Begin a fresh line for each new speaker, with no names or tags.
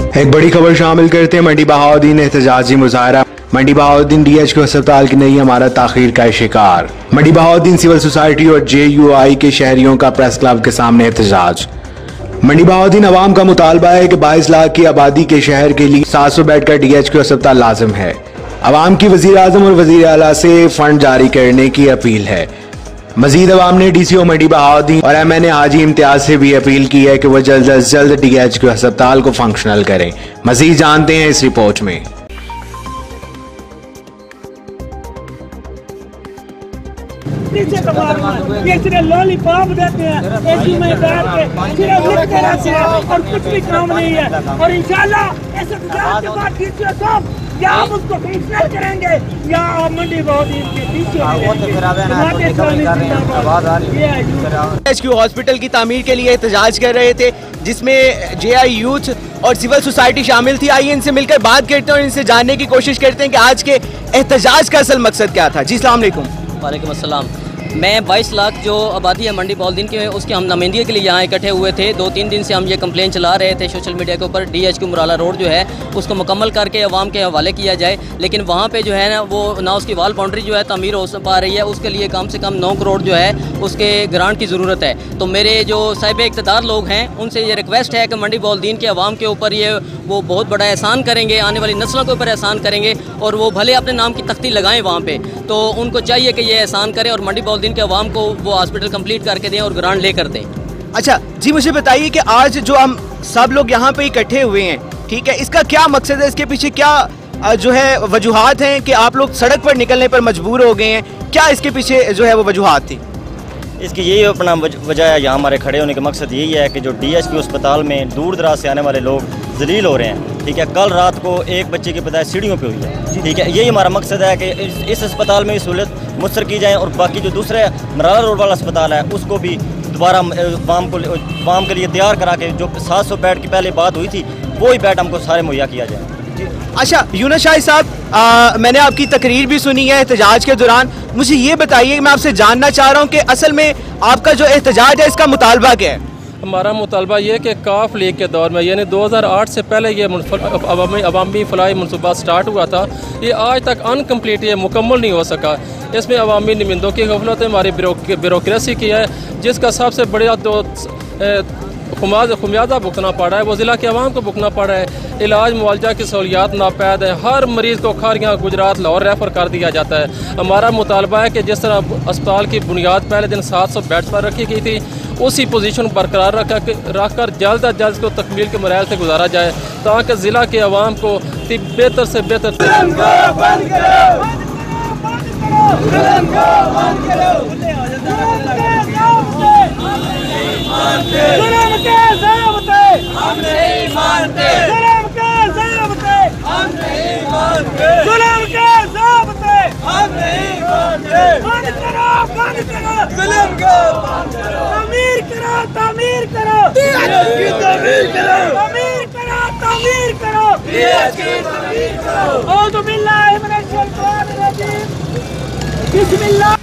एक बड़ी खबर शामिल करते हैं मंडी बहाउद्दीन एहतजाजी मुजाहरा। मंडी बहाउद्दीन DHQ अस्पताल की नई इमारत ताखीर का शिकार। मंडी बहाउद्दीन सिविल सोसाइटी और JUI के शहरियों का प्रेस क्लब के सामने एहतजाज। मंडी बहाउद्दीन अवाम का मुतालबा है कि 22 लाख की आबादी के शहर के लिए 700 बेड का DHQ अस्पताल लाजिम है। अवाम की वजीर आजम और वजीर आला से फंड जारी करने की अपील है। मजीद अवाम ने DCO मंडी बहाउद्दीन और MNA हाजी इम्तियाज से भी अपील की है कि वह जल्द अज जल्द DHQ अस्पताल को फंक्शनल करें। मजीद जानते हैं इस रिपोर्ट में।
लॉलीपॉप देते हैं सिर्फ लिखते रहते हैं और कुछ भी काम नहीं है। और इंशाल्लाह इस के बाद DCO साहब या आप उसको फंक्शनल करेंगे या आप मंडी बहाउद्दीन के
DHQ हॉस्पिटल की तामीर के लिए एहतजाज कर रहे थे, जिसमें JI यूथ और सिविल सोसाइटी शामिल थी। आइए इनसे मिलकर बात करते हैं और इनसे जानने की कोशिश करते हैं कि आज के एहतजाज का असल मकसद क्या था। जी अस्सलाम वालेकुम।
वालेकुम अस्सलाम। मैं 22 लाख जो आबादी है मंडी बहाउद्दीन की, उसके हम नुमाइंदगी के लिए यहाँ इकट्ठे हुए थे। 2-3 दिन से हम ये कंप्लेन चला रहे थे सोशल मीडिया के ऊपर। DHQ मुराला रोड जो है उसको मुकम्मल करके अवाम के हवाले किया जाए, लेकिन वहाँ पे जो है ना वो ना उसकी वाल बाउंड्री जो है तामीर हो पा रही है। उसके लिए कम से कम 9 करोड़ जो है उसके ग्रांट की ज़रूरत है। तो मेरे जो साहिब इक़्तिदार लोग हैं उनसे ये रिक्वेस्ट है कि मंडी बहाउद्दीन के अवाम के ऊपर ये वो बहुत बड़ा एहसान करेंगे, आने वाली नस्लों के ऊपर एहसान करेंगे और वो भले अपने नाम की तख्ती लगाएं वहाँ पे, तो उनको चाहिए कि ये एहसान करें और मंडी बहाउद्दीन के अवाम को वो हॉस्पिटल कंप्लीट करके दें और ग्रांट लेकर दें।
अच्छा जी, मुझे बताइए कि आज जो हम सब लोग यहाँ पे इकट्ठे हुए हैं, ठीक है, इसका क्या मकसद है? इसके पीछे क्या जो है वजूहात हैं कि आप लोग सड़क पर निकलने पर मजबूर हो गए हैं? क्या इसके पीछे जो है वो वजूहात थी?
इसकी यही अपना वजह है, यहाँ हमारे खड़े होने का मकसद यही है कि जो DHQ अस्पताल में दूर दराज से आने वाले लोग जलील हो रहे हैं, ठीक है। कल रात को एक बच्चे की पैदाइश सीढ़ियों पे हुई है, ठीक है। यही हमारा मकसद है कि इस अस्पताल में सहूलत मुयसर की जाए और बाकी जो दूसरे मराला रोड वाला अस्पताल है उसको भी दोबारा वाम के लिए तैयार करा के जो 700 बेड की पहले बात हुई थी वही बेड हमको सारे मुहैया किया जाए।
अच्छा यूनुस शाहिद साहब, मैंने आपकी तकरीर भी सुनी है एहतजाज के दौरान। मुझे ये बताइए, मैं आपसे जानना चाह रहा हूँ कि असल में आपका जो एहतजाज है इसका मुतालबा क्या है?
हमारा मुतालबा ये कि काफ लीग के दौर में यानी 2008 से पहले ये अवामी फलाई मनसूबा स्टार्ट हुआ था, ये आज तक अनकम्प्लीट, ये मुकम्मल नहीं हो सका। इसमें अवामी नुमाइंदों की गफलत है, हमारी ब्यूरोक्रेसी की है, जिसका सबसे बड़ा तो खुमियाजा भुगतना पड़ रहा है वो ज़िला के अवाम को भुगतना पड़ रहा है। इलाज मुआवजा की सहूलियात नापैद है, हर मरीज़ को खारियाँ गुजरात लाहौर रेफ़र कर दिया जाता है। हमारा मुतालबा है कि जिस तरह अस्पताल की बुनियाद पहले दिन 700 बेड्स पर रखी गई थी, उसी पोजीशन बरकरार रखकर जल्द अज जल्द को तकमील के मराहल से गुजारा जाए, ताकि ज़िला के अवाम को बेहतर से बेहतर
तामीर करो। बिस्मिल्लाह।